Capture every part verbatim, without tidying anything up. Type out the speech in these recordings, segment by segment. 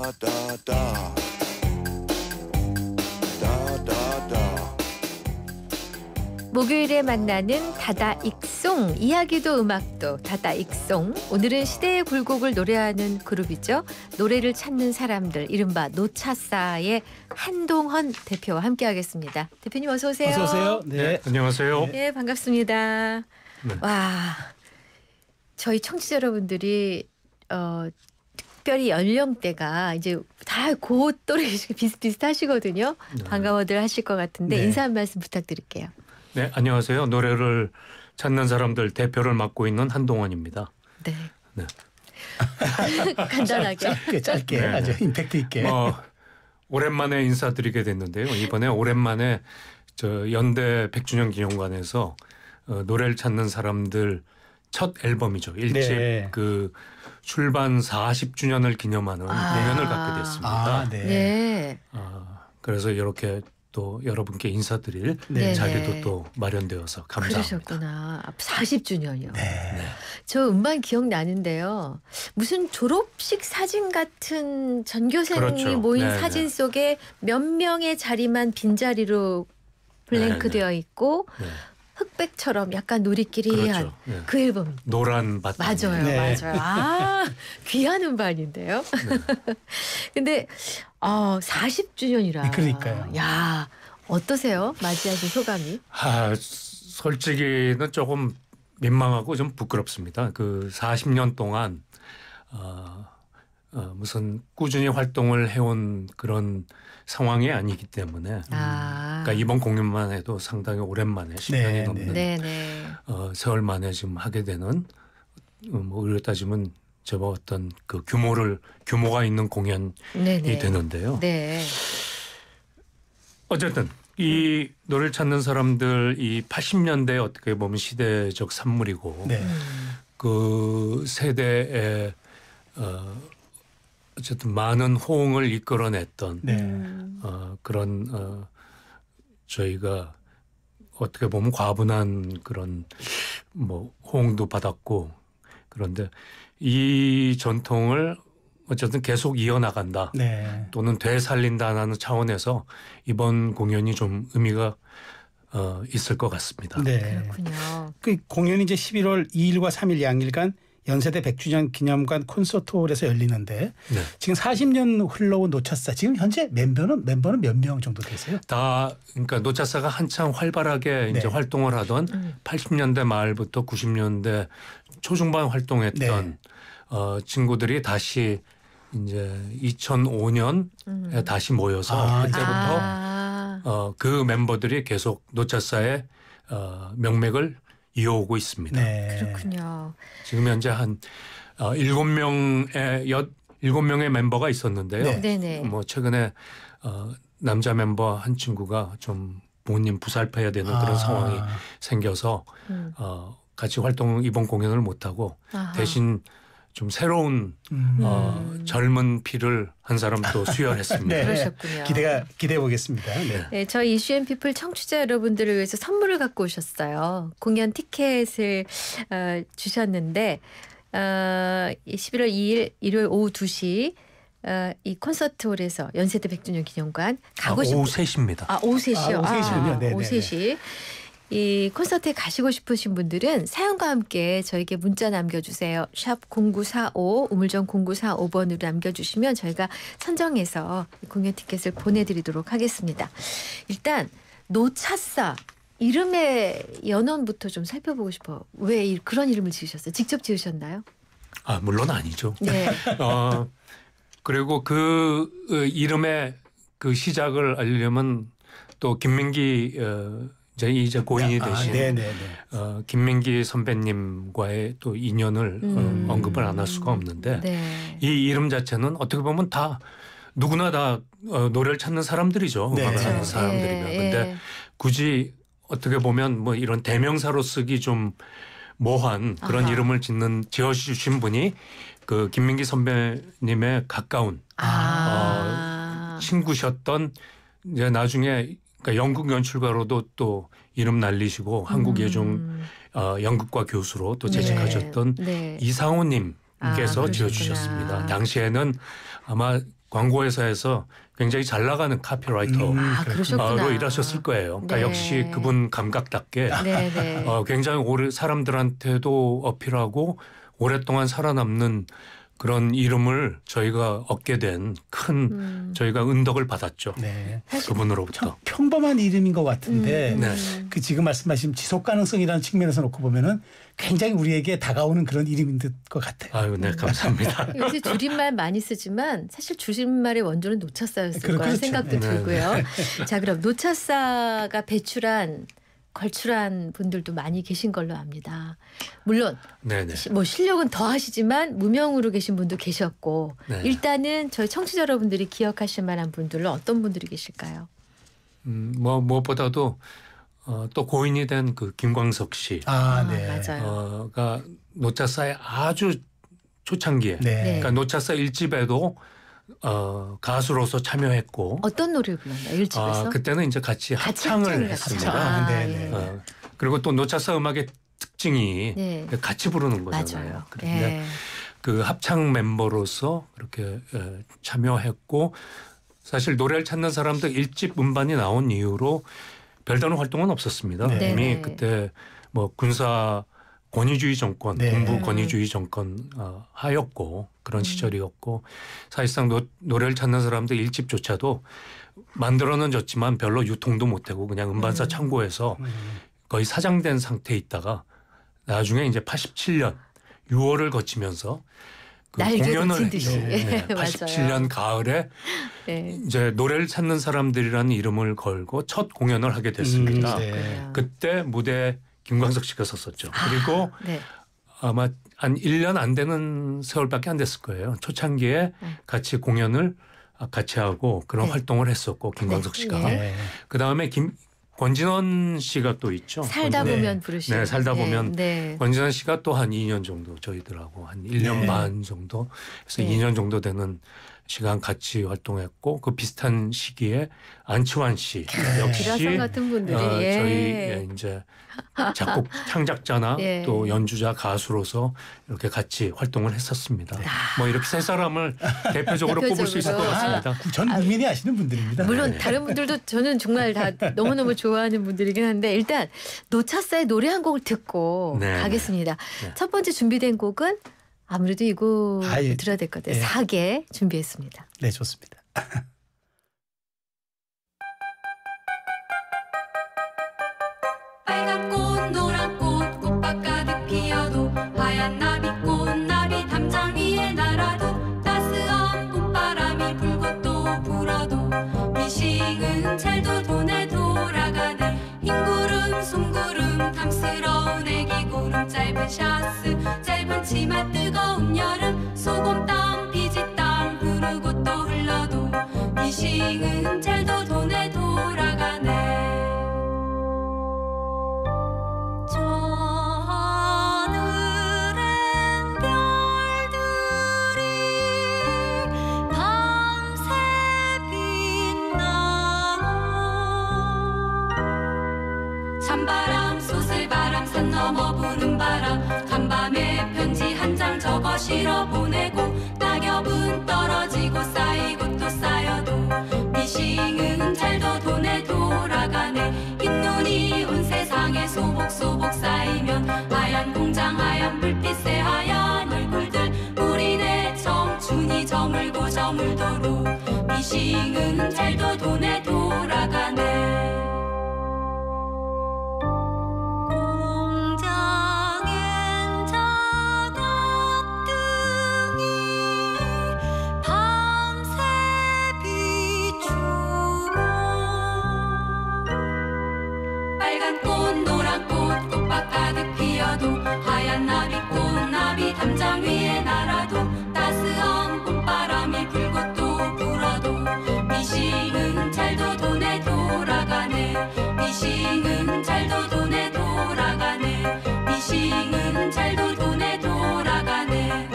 da da da da da. 목요일에 만나는 다다익송, 이야기도 음악도 다다익송. 오늘은 시대의 굴곡을 노래하는 그룹이죠. 노래를 찾는 사람들, 이른바 노차사의 한동헌 대표와 함께하겠습니다. 대표님 어서 오세요. 어서 오세요. 네, 네, 안녕하세요. 네, 반갑습니다. 네. 와, 저희 청취자 여러분들이 어, 특별히 연령대가 이제 다 고 또래 비슷비슷하시거든요. 네. 반가워들 하실 것 같은데 네. 인사 한 말씀 부탁드릴게요. 네, 안녕하세요. 노래를 찾는 사람들 대표를 맡고 있는 한동헌입니다. 네. 네. 간단하게. 짧게 짧게 네, 아주 네. 임팩트 있게. 어, 오랜만에 인사드리게 됐는데요. 이번에 오랜만에 저 연대 백 주년 기념관에서 어, 노래를 찾는 사람들 첫 앨범이죠. 일 집 네. 그 출반 사십 주년을 기념하는 아. 공연을 갖게 됐습니다. 아, 네. 네. 아, 그래서 이렇게 또 여러분께 인사드릴 네. 자리도 네. 또 마련되어서 감사합니다. 그러셨구나. 사십 주년이요. 네. 저 음반 기억나는데요. 무슨 졸업식 사진 같은 전교생이 그렇죠. 모인 네, 사진 네. 속에 몇 명의 자리만 빈자리로 블랭크 네, 네. 되어 있고 네. 흑백처럼 약간 누리끼리한 그렇죠. 네. 그 앨범. 노란 밭. 맞아요. 네. 맞아요. 아, 귀한 음반인데요. 네. 근데 어, 사십 주년이라. 그러니까요. 야, 어떠세요? 맞이하신 소감이? 아, 솔직히는 조금 민망하고 좀 부끄럽습니다. 그 사십 년 동안 어, 어, 무슨 꾸준히 활동을 해온 그런 상황이 아니기 때문에 아. 그러니까 이번 공연만 해도 상당히 오랜만에 십 년이 네, 넘는 네, 네. 어, 세월 만에 지금 하게 되는 어, 뭐 우리로 따지면 제법 어떤 그 규모를 규모가 있는 공연이 네, 네. 되는데요. 네. 어쨌든 이 노래를 찾는 사람들 이 팔십 년대 어떻게 보면 시대적 산물이고 네. 음. 그 세대에 어, 어쨌든 많은 호응을 이끌어냈던 네. 음. 어, 그런 어, 저희가 어떻게 보면 과분한 그런 뭐 호응도 받았고 그런데 이 전통을 어쨌든 계속 이어나간다 네. 또는 되살린다는 차원에서 이번 공연이 좀 의미가 어, 있을 것 같습니다. 네. 그렇군요. 그 공연이 이제 십일월 이일과 삼일 양일간 연세대 백 주년 기념관 콘서트홀에서 열리는데 네. 지금 사십 년 흘러온 노차사 지금 현재 멤버는 멤버는 몇 명 정도 되세요? 다 그러니까 노차사가 한창 활발하게 네. 이제 활동을 하던 음. 팔십 년대 말부터 구십 년대 초중반 활동했던 네. 어, 친구들이 다시 이제 이천오 년에 음. 다시 모여서 아, 그때부터 아. 어, 그 멤버들이 계속 노차사의 어, 명맥을 이어오고 있습니다. 네. 그렇군요. 지금 현재 한 어, 일곱 명의 여 일곱 명의 멤버가 있었는데요. 네. 네네. 뭐 최근에 어, 남자 멤버 한 친구가 좀 부모님 부살펴야 되는 그런 아. 상황이 생겨서 음. 어, 같이 활동 이번 공연을 못 하고 아하. 대신 좀 새로운 음. 어, 젊은 피를 한 사람 또 수혈했습니다. 네. 그러셨군요. 기대가 기대해 보겠습니다. 네. 네, 저희 이슈앤피플 청취자 여러분들을 위해서 선물을 갖고 오셨어요. 공연 티켓을 어, 주셨는데 어, 십일월 이일 일요일 오후 두 시 어, 이 콘서트홀에서 연세대 백 주년 기념관 가고 아, 싶은 오후 세 시입니다. 아, 오후 세 시요. 아, 오후 세 시군요. 네, 오후 네, 세 시. 이 콘서트에 가시고 싶으신 분들은 사연과 함께 저에게 문자 남겨주세요. 샵 공구사오 우물정 공구사오 번으로 남겨주시면 저희가 선정해서 공연 티켓을 보내드리도록 하겠습니다. 일단 노차사 이름의 연원부터 좀 살펴보고 싶어요. 왜 이- 그런 이름을 지으셨어요? 직접 지으셨나요? 아 물론 아니죠. 네. 어, 그리고 그 어, 이름의 그 시작을 알려면 또 김민기 어, 이제 이제 고인이 아, 되신 네, 네, 네. 어, 김민기 선배님과의 또 인연을 음. 어, 언급을 안 할 수가 없는데 네. 이 이름 자체는 어떻게 보면 다 누구나 다 어, 노래를 찾는 사람들이죠. 네. 음악을 하는 그렇죠. 사람들이면. 예, 근데 예. 굳이 어떻게 보면 뭐 이런 대명사로 쓰기 좀 모호한 그런 아하. 이름을 짓는 지어주신 분이 그 김민기 선배님의 가까운 아. 친구셨던 이제 나중에 그러니까 연극 연출가로도 또 이름 날리시고 한국 예종 음. 어, 연극과 교수로 또 네. 재직하셨던 네. 이상호님께서 아, 그러셨구나. 지어주셨습니다. 당시에는 아마 광고회사에서 굉장히 잘 나가는 카피라이터로 음, 아, 그러셨구나. 일하셨을 거예요. 그러니까 네. 역시 그분 감각답게 네, 네. 어, 굉장히 오래 사람들한테도 어필하고 오랫동안 살아남는 그런 이름을 저희가 얻게 된 큰 음. 저희가 은덕을 받았죠. 네. 그분으로부터. 평범한 이름인 것 같은데 음, 네. 그 지금 말씀하신 지속 가능성이라는 측면에서 놓고 보면은 굉장히 우리에게 다가오는 그런 이름인 것 같아요. 아유, 네, 감사합니다. 요새 줄임말 많이 쓰지만 사실 줄임말의 원조는 노차사였을 그렇- 거라는 그렇죠. 생각도 네. 들고요. 자, 그럼 노차사가 배출한 걸출한 분들도 많이 계신 걸로 압니다. 물론 네네. 시- 뭐 실력은 더 하시지만 무명으로 계신 분도 계셨고 네. 일단은 저희 청취자 여러분들이 기억하실 만한 분들은 어떤 분들이 계실까요? 음, 뭐 무엇보다도 어, 또 고인이 된 그 김광석 씨. 아, 네. 맞아요. 어가 노차사의 아주 초창기에 네. 그러니까 노차사 일집에도 어, 가수로서 참여했고 어떤 노래를 불렀나요? 일집에서? 아, 그때는 이제 같이 같이 합창을 합창을 했습니다. 했죠. 아, 아, 네, 예. 네. 어, 그리고 또 노차사 음악의 특징이 네. 같이 부르는 거잖아요. 맞아요. 그런데 예. 그 합창 멤버로서 그렇게 에, 참여했고 사실 노래를 찾는 사람들 일집 음반이 나온 이후로 별다른 활동은 없었습니다. 네. 이미 네네. 그때 뭐 군사 권위주의 정권, 네. 군부 음. 권위주의 정권 어, 하였고 그런 음. 시절이었고 사실상 노, 노래를 찾는 사람들 일집조차도 만들어는 줬지만 별로 유통도 못하고 그냥 음반사 음. 창고에서 음. 거의 사장된 상태에 있다가 나중에 이제 팔십칠 년 유월을 거치면서 그 날개 공연을 돋친 듯이. 했죠. 네, 맞아요. 팔십칠 년 가을에 네. 이제 노래를 찾는 사람들이라는 이름을 걸고 첫 공연을 하게 됐습니다. 음, 네. 그렇군요. 그때 무대에 김광석 씨가 섰었죠. 그리고 네. 아마 한 일 년 안 되는 세월밖에 안 됐을 거예요. 초창기에 음. 같이 공연을 같이 하고 그런 네. 활동을 했었고 김광석 네. 씨가 네. 네. 그다음에 김 권진원 씨가 또 있죠. 살다 네. 보면 부르시는. 네, 살다 보면 네. 권진원 씨가 또 한 이 년 정도 저희들하고 한 일 년 네. 반 정도 그래서 네. 이 년 정도 되는 시간 같이 활동했고 그 비슷한 시기에 안치환 씨 역시 기라성 같은 분들이 어, 예. 저희 예, 이제 작곡 창작자나 예. 또 연주자 가수로서 이렇게 같이 활동을 했었습니다. 뭐 이렇게 세 사람을 대표적으로 꼽을 수 있을 것 대표적으로. 같습니다. 전 국민이 아시는 분들입니다. 물론 네. 다른 분들도 저는 정말 다 너무너무 좋아하는 분들이긴 한데 일단 노차사의 노래 한 곡을 듣고 네, 가겠습니다. 네. 첫 번째 준비된 곡은 아무래도 이 곡 아, 예. 들어야 될 것 같아요. 예. 사계 준비했습니다. 네, 좋습니다. 빨간 꽃 노란 꽃 꽃밭 가득 피어도 하얀 나비꽃 나비 담장 위에 날아도 따스한 봄바람이 불고 또 불어도 미싱은 잘도 돈에 돌아가네 흰구름 송구름 탐스러운 애기 구름 짧은 샤스 짧은 치마 뜨거운 여름 소금땀 비지땀 흐르고 또 흘러도 미싱은 잘도 돈에 돌아가네 저 하늘엔 별들이 밤새 빛나고 찬바람 소슬바람 산 넘어 부는 바람 간밤에 편지 한 장 적어 실어 보내고 낙엽은 떨어지고 쌓이고 또 쌓여도 미싱은 잘도 돈에 돌아가네 흰눈이 온 세상에 소복소복 쌓이면 하얀 공장 하얀 불빛에 하얀 얼굴들 우리네 청춘이 저물고 저물도록 미싱은 잘도 돈에 돌아가네 공장엔 작업등이 밤새 비추고 빨간 꽃 노란 꽃 꽃밭 가득 피어도 하얀 나비꽃 나비 담장 위에 날아도 따스한 봄바람이 불고 또 불어도 미싱은 잘도 돈에 돌아가네 미싱은 잘도 돈에 돌아가네 미싱은 잘도 돈에 돌아가네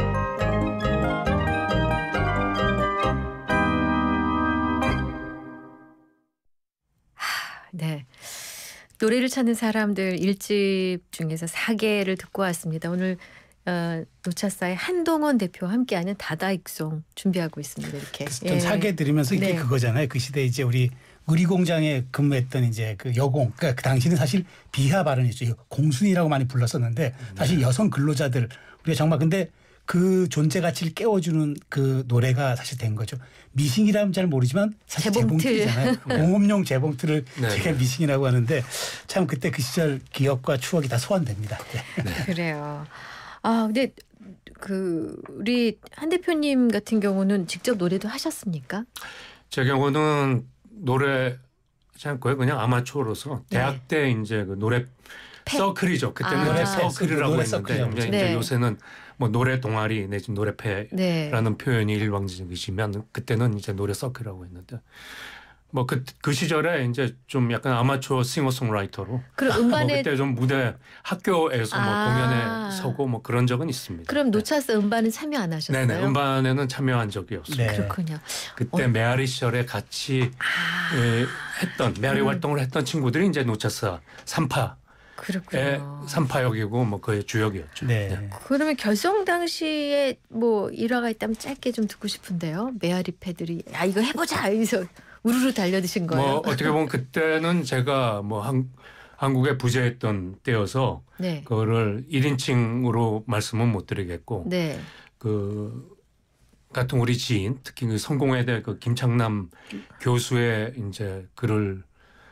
네. 노래를 찾는 사람들 일집 중에서 사계를 듣고 왔습니다. 오늘 어, 노차사의 한동원 대표와 함께하는 다다익송 준비하고 있습니다. 이렇게. 좀 예. 사게 드리면서 이게 네. 그거잖아요. 그 시대 이제 우리 의리공장에 근무했던 이제 그 여공, 그러니까 그 당시는 사실 비하 발언이죠. 공순이라고 많이 불렀었는데 사실 여성 근로자들 우리가 정말 근데 그 존재 가치를 깨워주는 그 노래가 사실 된 거죠. 미싱이라면 잘 모르지만 사실 재봉틀. 재봉틀이잖아요. 공업용 재봉틀을 네. 제가 미싱이라고 하는데 참 그때 그 시절 기억과 추억이 다 소환됩니다. 네. 그래요. 아 근데 그 우리 한 대표님 같은 경우는 직접 노래도 하셨습니까? 제 경우는 노래 하지 않고요. 그냥 아마추어로서 네. 대학 때 이제 그 노래 팩. 서클이죠. 그때는 아. 이제 서클이라고 노래 했는데 서클이라고 이제, 그러죠. 네. 이제 요새는 뭐 노래 동아리 내지 노래패라는 네. 표현이 일반적이지만 그때는 이제 노래 서클이라고 했는데 뭐 그 그 시절에 이제 좀 약간 아마추어 싱어송라이터로 그럼 뭐 음반에 그때 좀 무대 학교에서 뭐 아. 공연에 서고 뭐 그런 적은 있습니다. 그럼 노차사 음반은 참여 안 하셨어요? 네네 음반에는 참여한 적이 없습니다. 네. 그렇군요. 그때 어. 메아리 시절에 같이 아 예, 했던 메아리 음. 활동을 했던 친구들이 이제 노차사 삼파의 그렇군요. 삼파역이고 뭐 그의 주역이었죠. 네. 그러면 결성 당시에 뭐 일화가 있다면 짧게 좀 듣고 싶은데요. 메아리 패들이 야 이거 해보자 이래서 우르르 달려드신 거예요. 뭐 어떻게 보면 그때는 제가 뭐 한, 한국에 부재했던 때여서 네. 그거를 일 인칭으로 말씀은 못 드리겠고 네. 그 같은 우리 지인 특히 그 성공회대 그 김창남 교수의 이제 글을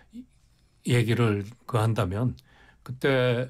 얘기를 그 한다면 그때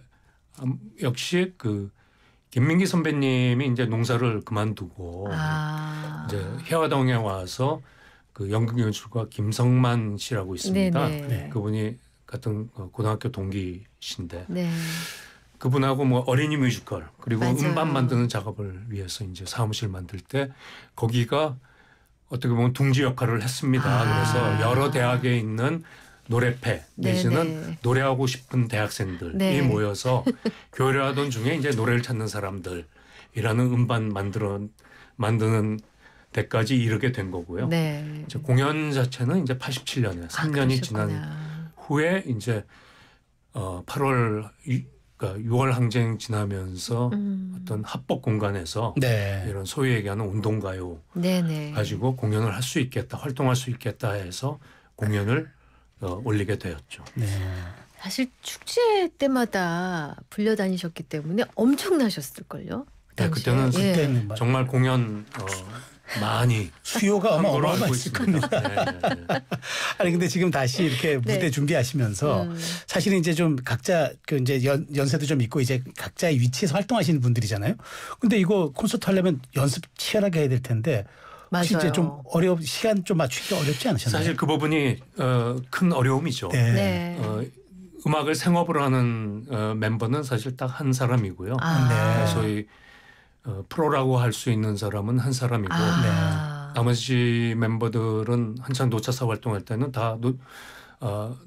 역시 그 김민기 선배님이 이제 농사를 그만두고 아. 이제 해화동에 와서 그 연극 연출가 김성만 씨라고 있습니다. 네네. 네. 그분이 같은 고등학교 동기신데 네. 그분하고 뭐 어린이 뮤지컬 그리고 맞아요. 음반 만드는 작업을 위해서 이제 사무실 만들 때 거기가 어떻게 보면 둥지 역할을 했습니다. 아. 그래서 여러 대학에 있는 노래패 내지는 네네. 노래하고 싶은 대학생들이 네. 모여서 교류하던 중에 이제 노래를 찾는 사람들이라는 음반 만들어 만드는 데까지 이르게 된 거고요. 네. 이제 공연 자체는 이제 팔십칠 년에 삼 년이 아, 지난 그러셨구나. 후에 이제 어 팔월 유, 그러니까 유월 항쟁 지나면서 음. 어떤 합법 공간에서 네. 이런 소위 얘기하는 운동가요 네네. 가지고 공연을 할 수 있겠다, 활동할 수 있겠다 해서 공연을 어, 올리게 되었죠. 네. 사실 축제 때마다 불려다니셨기 때문에 엄청나셨을걸요. 그 네, 당시에. 그때는 예. 그때는 막 정말 공연 어, 많이 수요가 한 아마 거로 알고 어마어마했을 있습니다. 겁니다. 네, 네, 네. 아니 근데 지금 다시 이렇게 무대 네. 준비하시면서 음. 사실은 이제 좀 각자 그 이제 연, 연세도 좀 있고 이제 각자의 위치에서 활동하시는 분들이잖아요. 근데 이거 콘서트 하려면 연습 치열하게 해야 될 텐데 혹시 맞아요. 이제 좀 어려 시간 좀 맞추기 어렵지 않으셨나요? 사실 그 부분이 어, 큰 어려움이죠. 네. 네. 어, 음악을 생업으로 하는 어, 멤버는 사실 딱 한 사람이고요. 아. 네. 소위 어, 프로라고 할 수 있는 사람은 한 사람이고 아. 나머지 멤버들은 한창 노차사 활동할 때는 다 노, 어,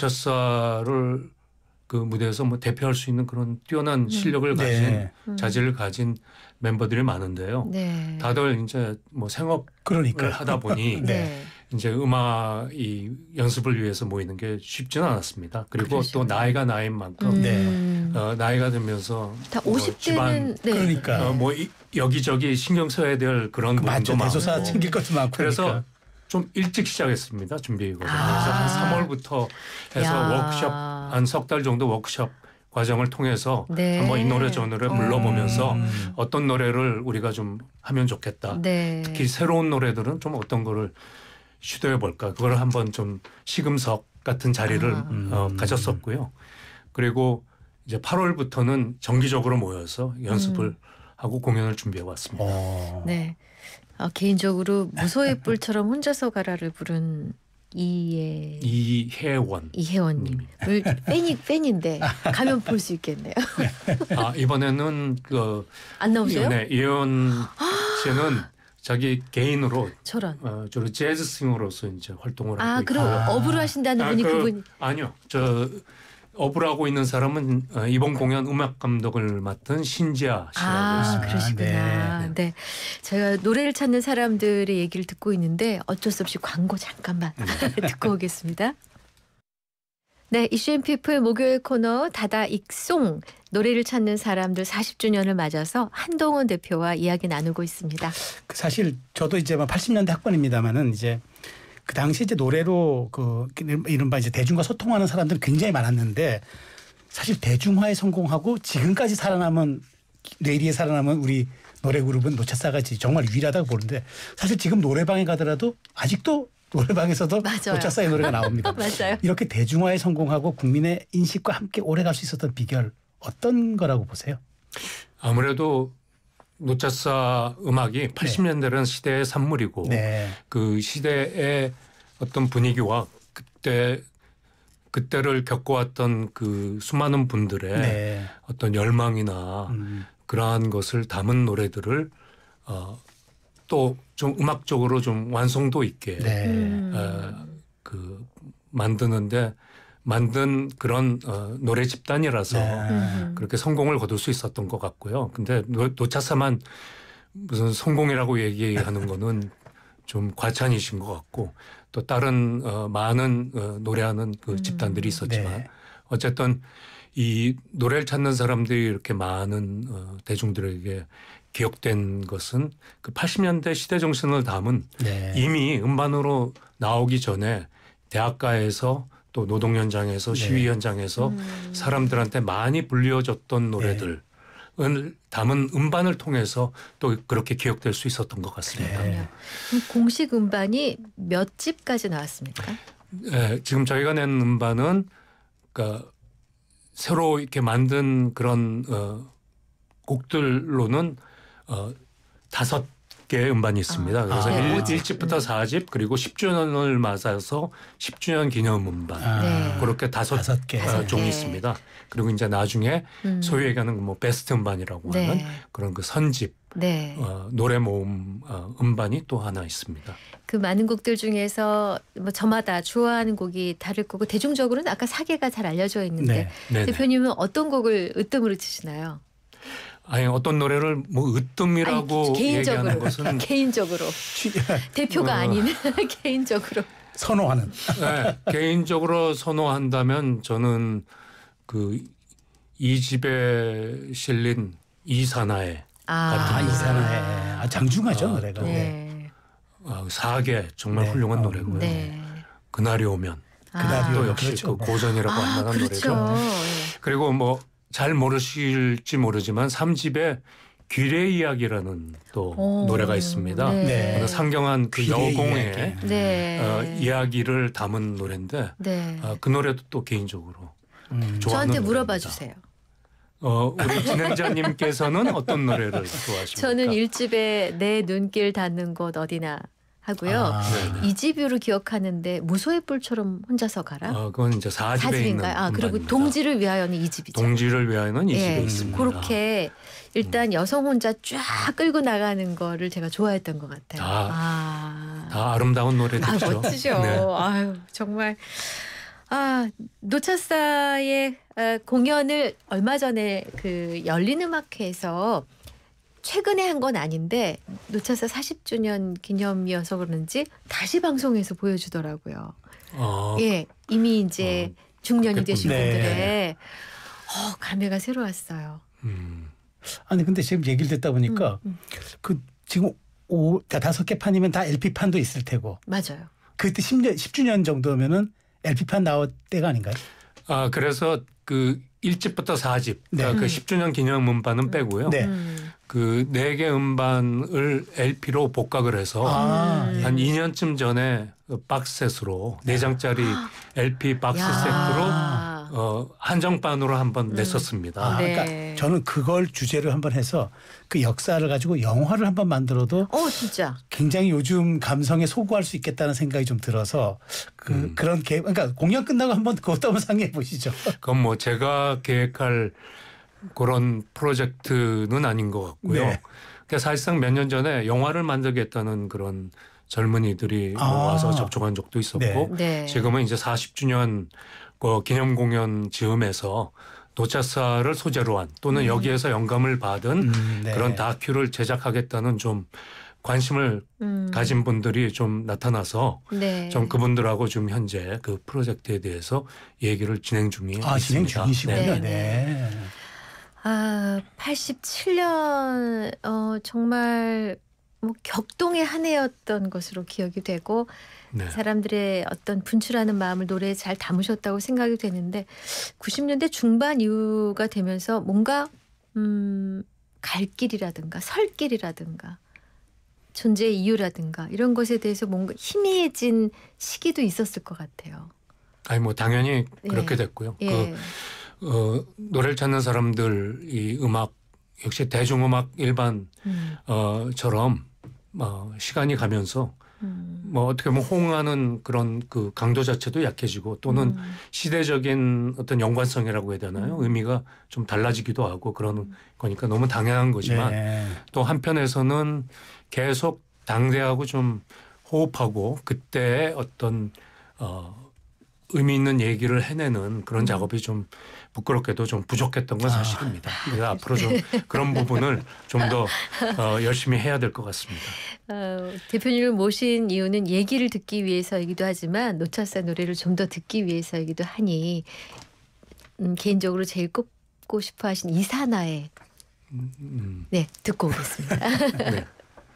노차사를 그 무대에서 뭐 대표할 수 있는 그런 뛰어난 실력을 가진 네. 음. 자질을 가진 멤버들이 많은데요. 네. 다들 이제 뭐 생업을 그러니까 하다 보니 네. 이제 음악 이 연습을 위해서 모이는 게 쉽지는 않았습니다. 그리고 그러시구나. 또 나이가 나이인 만큼 음. 어, 나이가 들면서 다 뭐 오십 집안 대는 네. 그러니까. 어, 뭐 이, 여기저기 신경 써야 될 그런 부분도 맞죠. 많고 대소사 챙길 것도 많고 그래서 그러니까. 좀 일찍 시작했습니다. 준비 과정. 아. 그래서 한 삼월부터 해서 야. 워크숍 한 석 달 정도 워크숍 과정을 통해서 네. 한번 이 노래 저 노래 불러보면서 음. 어떤 노래를 우리가 좀 하면 좋겠다. 네. 특히 새로운 노래들은 좀 어떤 거를 시도해 볼까. 그걸 한번 좀 시금석 같은 자리를 아. 어, 음. 가졌었고요. 그리고 이제 팔월부터는 정기적으로 모여서 연습을 음. 하고 공연을 준비해 왔습니다. 어. 네. 어, 개인적으로 무소의 뿔처럼 혼자서 가라를 부른 이예 이혜원. 이혜원님을 팬이 팬인데 가면 볼 수 있겠네요. 아 이번에는 그 안 나오세요? 네, 이혜원 씨는 자기 개인으로 저런. 어, 주로 재즈싱어로서 이제 활동을 아 하고 그럼 있고요. 어부를 하신다는 아, 분이 그- 그분. 아니요, 저 어부를 하고 있는 사람은 어, 이번 공연 음악 감독을 맡은 신지아 씨라고 아 있습니다. 그러시구나. 네. 네. 제가 노래를 찾는 사람들의 얘기를 듣고 있는데 어쩔 수 없이 광고 잠깐만 네. 듣고 오겠습니다. 네, 이슈앤피플 목요일 코너 다다익송 노래를 찾는 사람들 사십 주년을 맞아서 한동훈 대표와 이야기 나누고 있습니다. 그 사실 저도 이제 팔십 년대 학번입니다만은 이제 그 당시 이제 노래로 그 이른바 이제 대중과 소통하는 사람들은 굉장히 많았는데 사실 대중화에 성공하고 지금까지 살아남은 뇌리에 살아남은 우리 노래 그룹은 노차사가 정말 유일하다고 보는데 사실 지금 노래방에 가더라도 아직도 노래방에서도 맞아요. 노차사의 노래가 나옵니다. 맞아요. 이렇게 대중화에 성공하고 국민의 인식과 함께 오래 갈 수 있었던 비결 어떤 거라고 보세요? 아무래도 노차사 음악이 팔십 년대는 시대의 산물이고 네. 그 시대의 어떤 분위기와 그때 그때를 겪어왔던 그 수많은 분들의 네. 어떤 열망이나 음. 그러한 것을 담은 노래들을 어, 또 좀 음악적으로 좀 완성도 있게 네. 음. 어, 그 만드는데 만든 그런 어, 노래 집단이라서 네. 음. 그렇게 성공을 거둘 수 있었던 것 같고요. 근데 노- 노차사만 무슨 성공이라고 얘기하는 거는 좀 과찬이신 것 같고 또 다른 어, 많은 어, 노래하는 그 집단들이 있었지만 네. 어쨌든 이 노래를 찾는 사람들이 이렇게 많은 어, 대중들에게 기억된 것은 그 팔십 년대 시대 정신을 담은 네. 이미 음반으로 나오기 전에 대학가에서 또 노동 현장에서 네. 시위 현장에서 음. 사람들한테 많이 불려졌던 노래들을 담은 음반을 통해서 또 그렇게 기억될 수 있었던 것 같습니다. 네. 그럼요. 그럼 공식 음반이 몇 집까지 나왔습니까? 예, 지금 저희가 낸 음반은 그러니까 새로 이렇게 만든 그런 어, 곡들로는 어, 다섯 개의 음반이 있습니다. 그래서 아. 일, 일집부터 사집 그리고 십 주년을 맞아서 십 주년 기념 음반 아, 네. 그렇게 다섯 다섯 개. 어, 다섯 종이 개. 있습니다. 그리고 이제 나중에 음. 소위 얘기하는 뭐 베스트 음반이라고 네. 하는 그런 그 선집 네. 어, 노래 모음 어, 음반이 또 하나 있습니다. 그 많은 곡들 중에서 뭐 저마다 좋아하는 곡이 다를 거고 대중적으로는 아까 사계가 잘 알려져 있는데 네. 네네. 대표님은 어떤 곡을 으뜸으로 치시나요? 아니 어떤 노래를 뭐 으뜸이라고 아니, 개인적으로 얘기하는 것은 개인적으로 대표가 어. 아닌 개인적으로 선호하는. 네, 개인적으로 선호한다면 저는 그 이 집에 실린 이사나의 아, 같은 이사나의 아, 장중하죠 아, 노래가. 또 네. 어, 사계 정말 네. 훌륭한 어, 노래고요. 네. 그날이 오면 그날이 또 오면. 역시 그렇죠. 그 고전이라고 할 아, 만한 그렇죠. 노래죠. 네. 그리고 뭐 잘 모르실지 모르지만 삼 집에 귀래 이야기라는 또 오. 노래가 있습니다. 네. 네. 어느 상경한 그 귀래 여공의 이야기. 네. 어, 이야기를 담은 노래인데 네. 어, 그 노래도 또 개인적으로 음. 좋아하는 저한테 물어봐 노래입니다. 주세요. 어, 우리 진행자님께서는 어떤 노래를 좋아하십니까? 저는 일 집에 내 눈길 닿는 곳 어디나 하고요. 아, 네네. 이 집으로 기억하는데 무소의 뿔처럼 혼자서 가라. 어, 그건 이제 사 집에 있는 사집인가요? 아 그리고 음반입니다. 동지를 위하여는 이 집이죠. 동지를 위하여는 이 집에 예, 있습니다. 그렇게 일단 여성 혼자 쫙 끌고 나가는 거를 제가 좋아했던 것 같아요. 다- 아, 다 아름다운 노래들이죠. 아 멋지죠. 네. 아유 정말 아 노차사의 아, 공연을 얼마 전에 그 열린음악회에서 최근에 한 건 아닌데 노차사 사십 주년 기념이어서 그런지 다시 방송에서 보여주더라고요. 어, 예, 이미 이제 중년이 되신 네. 분들의 어, 감회가 새로웠어요. 음, 아니 근데 지금 얘기를 듣다 보니까 음, 음. 그 지금 오, 다 다섯 개 판이면 다 엘피판도 있을 테고 맞아요. 그때 십 년, 십 주년 정도면은 엘피판 나올 때가 아닌가요? 아 그래서 그 일 집부터 사 집, 네. 그러니까 그 음. 십 주년 기념 음반은 빼고요. 네. 음. 그 네 개 음반을 엘피로 복각을 해서 아, 음. 예. 한 이 년쯤 전에 박스셋으로 네 장짜리 엘피 박스 야. 세트로 어, 한정판으로 한번 음. 냈었습니다. 아, 네. 그러니까 저는 그걸 주제로 한번 해서 그 역사를 가지고 영화를 한번 만들어도 어 진짜. 굉장히 요즘 감성에 소구할 수 있겠다는 생각이 좀 들어서 그 음. 그런 계 그러니까 공연 끝나고 한번 그것도 한번 상의해 보시죠. 그건 뭐 제가 계획할 그런 프로젝트는 아닌 것 같고요. 네. 그러니까 사실상 몇 년 전에 영화를 만들겠다는 그런 젊은이들이 아. 뭐 와서 접촉한 적도 있었고 네. 네. 지금은 이제 사십 주년 그 기념 공연 즈음에서 노차사를 소재로 한 또는 음. 여기에서 영감을 받은 음, 네. 그런 다큐를 제작하겠다는 좀 관심을 음. 가진 분들이 좀 나타나서 네. 좀 그분들하고 지금 현재 그 프로젝트에 대해서 얘기를 진행 중에 아, 진행 있습니다. 중이시군요. 네. 네. 네. 아, 팔십칠 년 어, 정말 뭐 격동의 한 해였던 것으로 기억이 되고 네. 사람들의 어떤 분출하는 마음을 노래에 잘 담으셨다고 생각이 되는데 구십 년대 중반 이후가 되면서 뭔가 음, 갈 길이라든가 설 길이라든가 존재의 이유라든가 이런 것에 대해서 뭔가 희미해진 시기도 있었을 것 같아요. 아니 뭐 당연히 그렇게 예. 됐고요. 예. 그 어, 노래를 찾는 사람들 이 음악 역시 대중음악 일반 음, 어처럼 어, 시간이 가면서 음, 뭐 어떻게 보면 호응하는 그런 그 강도 자체도 약해지고 또는 음, 시대적인 어떤 연관성이라고 해야 되나요? 음. 의미가 좀 달라지기도 하고 그러는 거니까 너무 당연한 거지만 네. 또 한편에서는 계속 당대하고 좀 호흡하고 그때의 어떤 어, 의미 있는 얘기를 해내는 그런 음. 작업이 좀 부끄럽게도 좀 부족했던 건 아. 사실입니다. 그래서 앞으로 좀 그런 부분을 좀 더 어, 열심히 해야 될 것 같습니다. 어, 대표님을 모신 이유는 얘기를 듣기 위해서이기도 하지만 노차사 노래를 좀 더 듣기 위해서이기도 하니 음, 개인적으로 제일 꼽고 싶어 하신 이사나의 음, 네 듣고 오겠습니다. 네.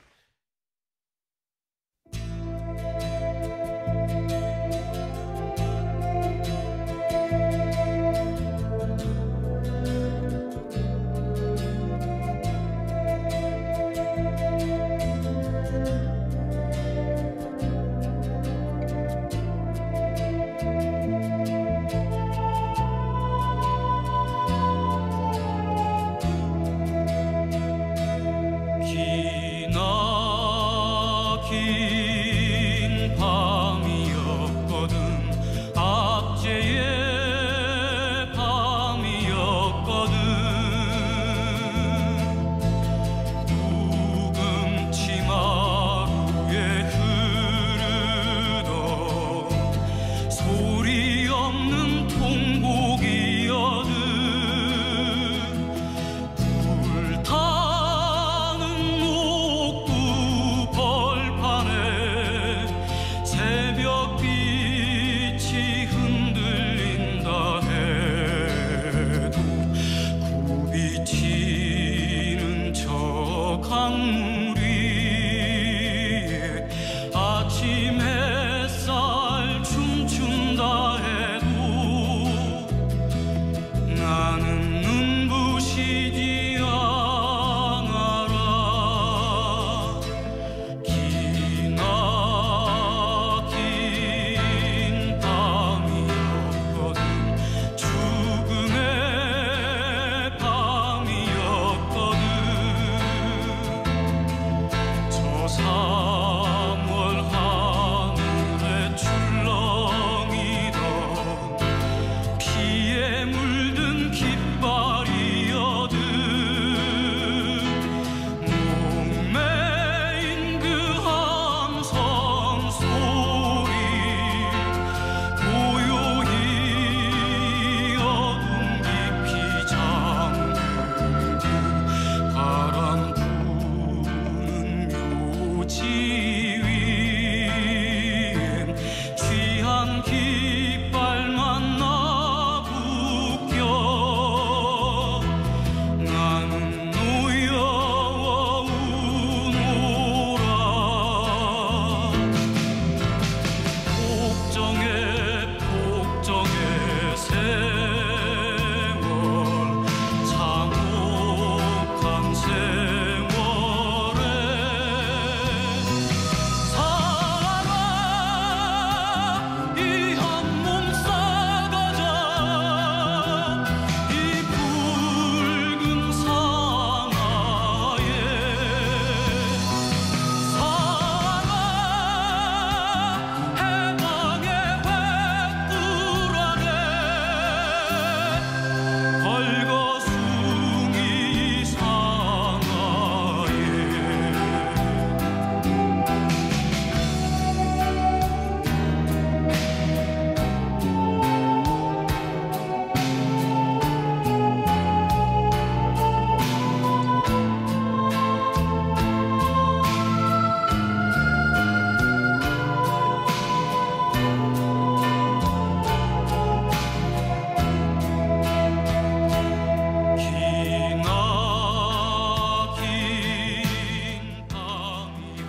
기나긴 밤이었거든 압제의 밤이었거든 묵은 치마루에 흐르던 소리 없는 통곡이었든 불타는 목두 벌판에 새벽빛이 흔들린다 해도 굽이치는 저 강물 위에 아침 햇살 춤춘다 해도 나는 눈부시지 않아라 기나긴 밤이었거든 죽음의 밤이었거든 저 삼월 하늘에 출렁이던 피에 물든 깃발이여든 목매인 그 함성 소리 고요히 어둠 깊이 잠들고 바람 부는 묘지 위엔 취한 깃발만 나부껴 나는 놓여오노라 복정의 복정의 세월 참혹한 세월에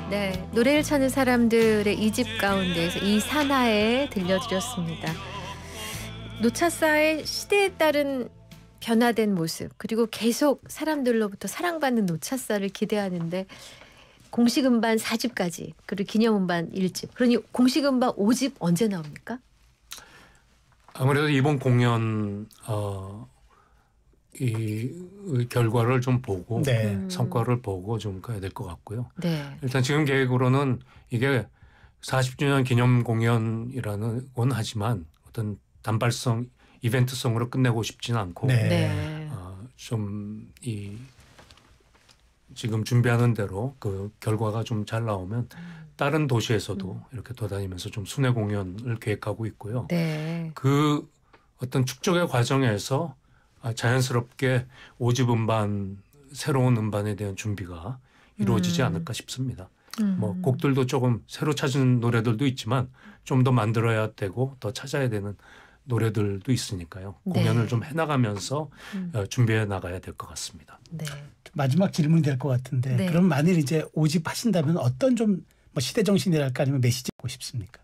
네, 노래를 찾는 사람들의 이 집 가운데에서 이 산하에 들려드렸습니다. 노차사의 시대에 따른 변화된 모습, 그리고 계속 사람들로부터 사랑받는 노차사를 기대하는데 공식 음반 사 집까지, 그리고 기념 음반 일 집. 그러니 공식 음반 오 집 언제 나옵니까? 아무래도 이번 공연 어, 이 결과를 좀 보고 네. 음. 성과를 보고 좀 가야 될 것 같고요. 네. 일단 지금 계획으로는 이게 사십 주년 기념 공연이라는 건 하지만 어떤 단발성 이벤트성으로 끝내고 싶지는 않고 네. 네. 어, 좀 이 지금 준비하는 대로 그 결과가 좀 잘 나오면 다른 도시에서도 음. 이렇게 돌아다니면서 좀 순회 공연을 계획하고 있고요. 네. 그 어떤 축적의 과정에서 아, 자연스럽게 오 집 음반 새로운 음반에 대한 준비가 이루어지지 음. 않을까 싶습니다. 음. 뭐 곡들도 조금 새로 찾은 노래들도 있지만 좀 더 만들어야 되고 더 찾아야 되는 노래들도 있으니까요. 네. 공연을 좀 해나가면서 음. 어, 준비해 나가야 될 것 같습니다. 네. 마지막 질문이 될 것 같은데 네. 그럼 만일 이제 오 집 하신다면 어떤 좀 뭐 시대 정신이랄까 아니면 메시지 갖고 싶습니까?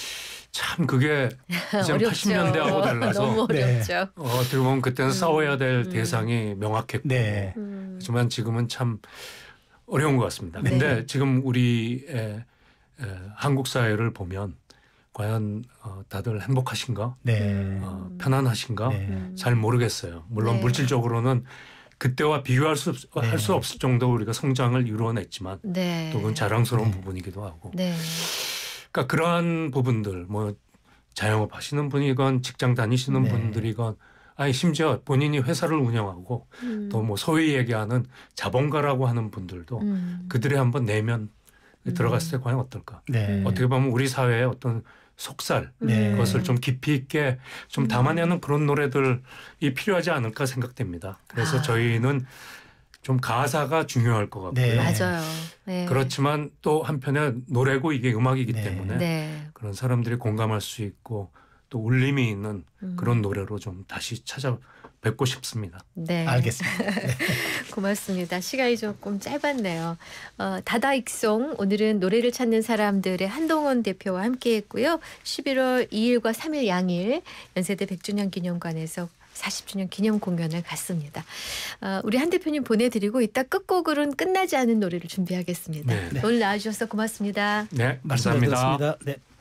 참 그게 이제 어렵죠. 팔십 년대하고 달라서 너무 네. 어렵죠. 어, 어떻게 보면 그때는 음. 싸워야 될 음. 대상이 명확했고 네. 음. 하지만 지금은 참 어려운 것 같습니다. 네. 근데 지금 우리의 에, 한국 사회를 보면 과연 어, 다들 행복하신가? 네. 어, 편안하신가? 네. 음. 잘 모르겠어요. 물론 네. 물질적으로는 그때와 비교할 수, 없, 네. 할 수 없을 정도 우리가 성장을 이루어냈지만 네. 또 그건 자랑스러운 네. 부분이기도 하고 네. 그러니까 그러한 부분들 뭐 자영업 하시는 분이건 직장 다니시는 네. 분들이건 아니 심지어 본인이 회사를 운영하고 음. 또 뭐 소위 얘기하는 자본가라고 하는 분들도 음. 그들이 한번 내면 음. 들어갔을 때 과연 어떨까? 네. 음. 어떻게 보면 우리 사회의 어떤 속살 네. 그것을 좀 깊이 있게 좀 음. 담아내는 그런 노래들이 필요하지 않을까 생각됩니다. 그래서 아. 저희는 좀 가사가 중요할 것 같고요. 네. 맞아요. 네. 그렇지만 또 한편에 노래고 이게 음악이기 네. 때문에 네. 그런 사람들이 공감할 수 있고 또 울림이 있는 음. 그런 노래로 좀 다시 찾아뵙고 싶습니다. 네. 알겠습니다. 고맙습니다. 시간이 조금 짧았네요. 어, 다다익송 오늘은 노래를 찾는 사람들의 한동원 대표와 함께했고요. 십일월 이일과 삼일 양일 연세대 백 주년 기념관에서 사십 주년 기념 공연을 갔습니다. 어, 우리 한 대표님 보내드리고 이따 끝곡으로는 끝나지 않은 노래를 준비하겠습니다. 네. 오늘 나와주셔서 고맙습니다. 네, 말씀 잘 감사합니다. 들었습니다. 네.